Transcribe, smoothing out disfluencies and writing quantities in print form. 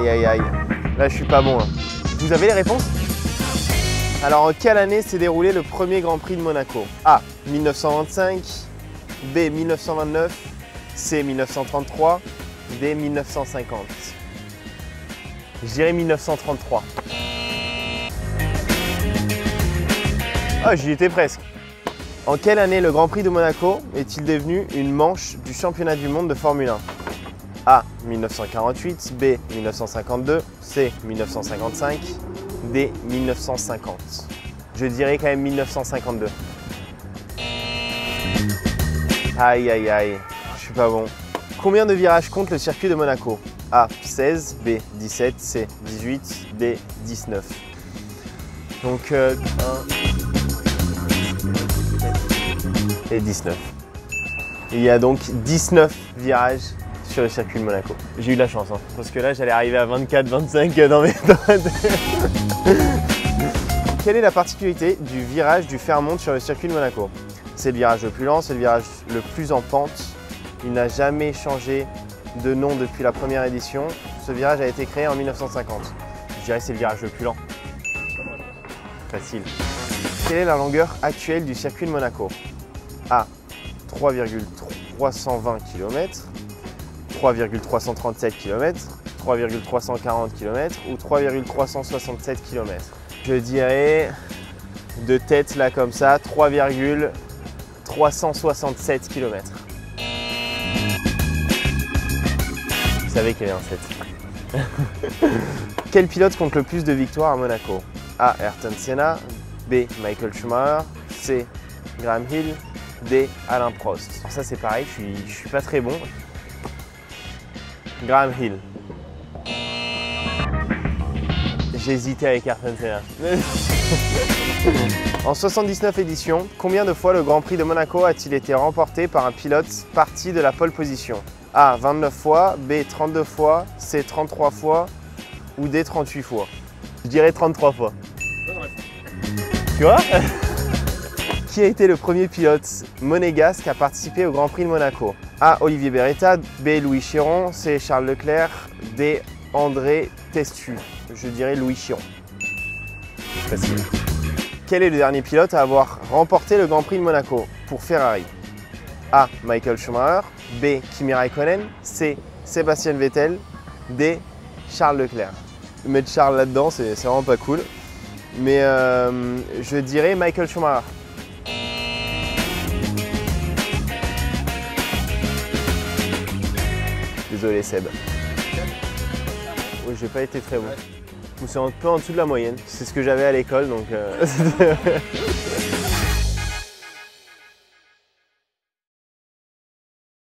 Aïe aïe aïe. Là je suis pas bon. Hein. Vous avez les réponses? Alors en quelle année s'est déroulé le premier Grand Prix de Monaco? A. 1925, B. 1929, C. 1933, D. 1950. Je dirais 1933. Ah, j'y étais presque. En quelle année le Grand Prix de Monaco est-il devenu une manche du championnat du monde de Formule 1? A. 1948, B. 1952, C. 1955, D. 1950. Je dirais quand même 1952. Aïe aïe aïe, je suis pas bon. Combien de virages compte le circuit de Monaco? A. 16, B. 17, C. 18, D. 19. Donc 1 et 19. Il y a donc 19 virages sur le circuit de Monaco. J'ai eu de la chance, hein, parce que là j'allais arriver à 24, 25 dans mes... Quelle est la particularité du virage du Fairmont sur le circuit de Monaco? C'est le virage le plus lent, c'est le virage le plus en pente. Il n'a jamais changé de nom depuis la première édition. Ce virage a été créé en 1950. Je dirais que c'est le virage le plus lent. Facile. Quelle est la longueur actuelle du circuit de Monaco? A. 3,320 km, 3,337 km, 3,340 km ou 3,367 km. Je dirais de tête là comme ça 3,367 km. Vous savez qu'il y avait un 7. Quel pilote compte le plus de victoires à Monaco? A. Ayrton Senna, B. Michael Schumacher, C. Graham Hill, D. Alain Prost. Alors ça c'est pareil, je suis pas très bon. Graham Hill. J'ai hésité avec Ayrton Senna. En 79 éditions, combien de fois le Grand Prix de Monaco a-t-il été remporté par un pilote parti de la pole position? A. 29 fois, B. 32 fois, C. 33 fois ou D. 38 fois. Je dirais 33 fois. Tu vois? Qui a été le premier pilote monégasque à participer au Grand Prix de Monaco? A. Olivier Beretta, B. Louis Chiron, C. Charles Leclerc, D. André Testu. Je dirais Louis Chiron. Facile. Quel est le dernier pilote à avoir remporté le Grand Prix de Monaco pour Ferrari? A. Michael Schumacher, B. Kimi Raikkonen, C. Sébastien Vettel, D. Charles Leclerc. Mettre Charles là-dedans, c'est vraiment pas cool. Mais je dirais Michael Schumacher. Désolé Seb. Oui, j'ai pas été très bon. C'est un peu en dessous de la moyenne. C'est ce que j'avais à l'école donc.